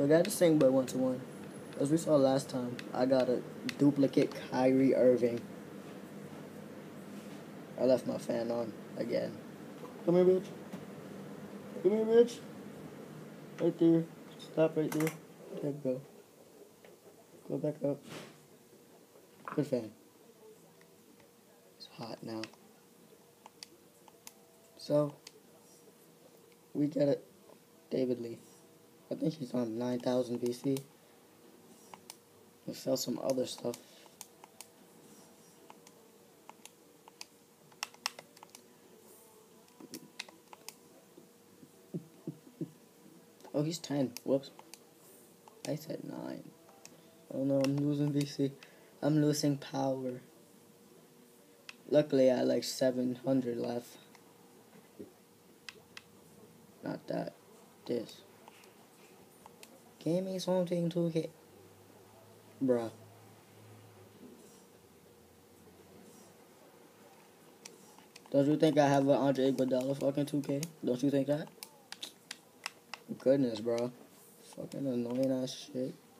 We got to sing by 1-1. As we saw last time, I got a duplicate Kyrie Irving. I left my fan on again. Come here, bitch. Come here, bitch. Right there. Stop right there. There we go. Go back up. Good fan. It's hot now. So, we get it. David Lee. I think he's on 9,000 BC. We'll sell some other stuff. Oh, he's 10. Whoops. I said 9. Oh no, I'm losing BC. I'm losing power. Luckily, I had like 700 left. Not that. This. Give me something to hit. Bruh. Don't you think I have an Andre Iguodala fucking 2K? Don't you think that? Goodness, bro. Fucking annoying ass shit.